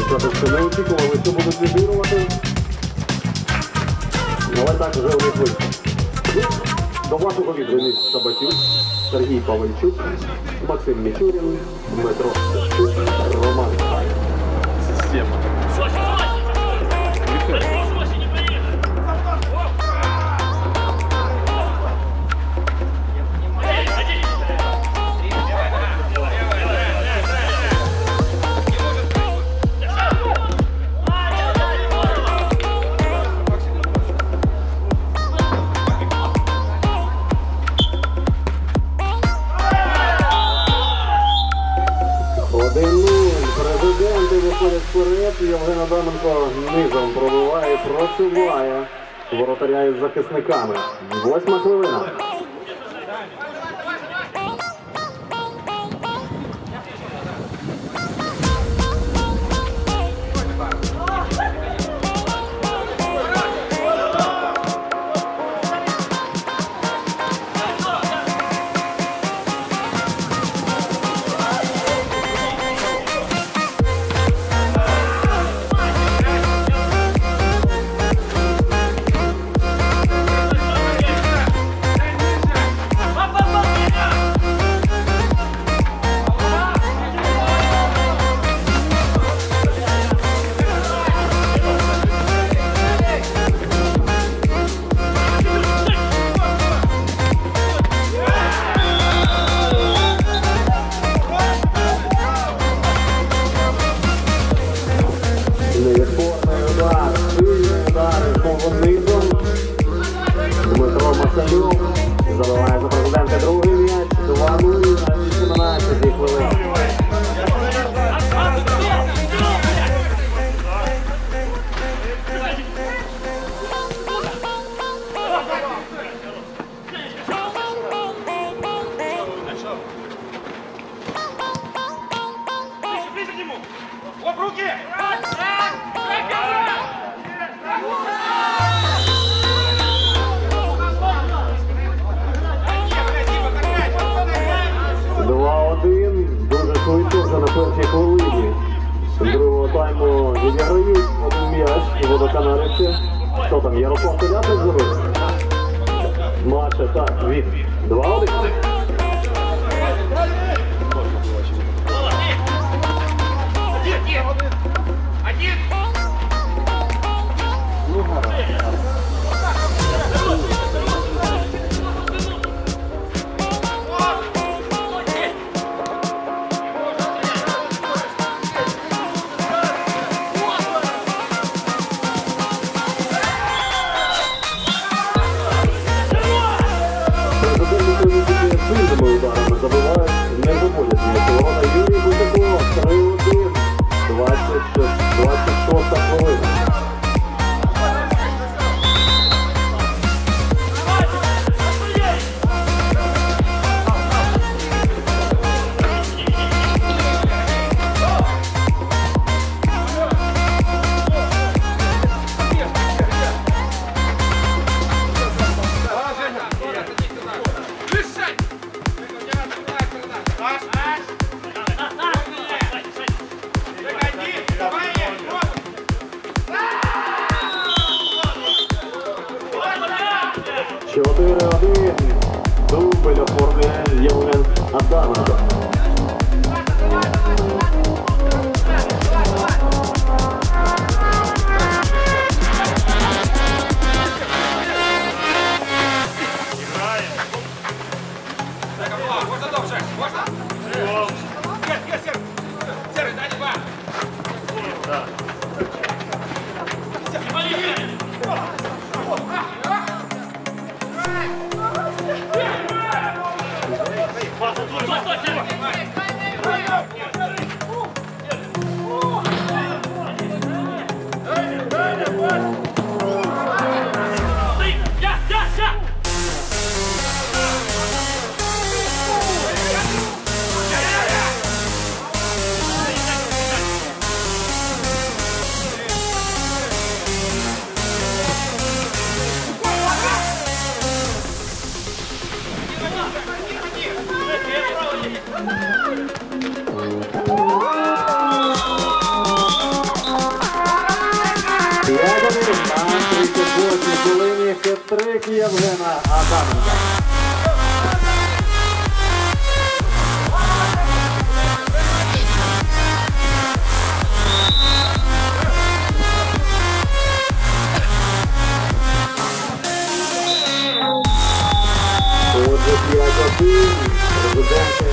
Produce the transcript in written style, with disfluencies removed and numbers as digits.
сказати, не очікували, що будуть відігрувати. Але так вже у них вийшло. До вашого відрівних Сабатюк, Сергій Павельчук, Максим Мічурін, Дмитро Стецюк, Роман. Система. Президенти виходять вперед, Євген Адаменко низом пробиває, просуває воротаря із захисниками. 8-ма хвилина. Дмитро Масалюк забиває за президента другий м'яч. 2-0 на 18-й хвилині. Дуже швидко вже на першій хвилині другого тайму відіграють один м'яч водоканалівці. Що там, Ярослав Теляти зробив? Матча, так, від 2-1. Сильними ударами забивають сестрик Євгена Адаменка. Отже, 5-1. Президенти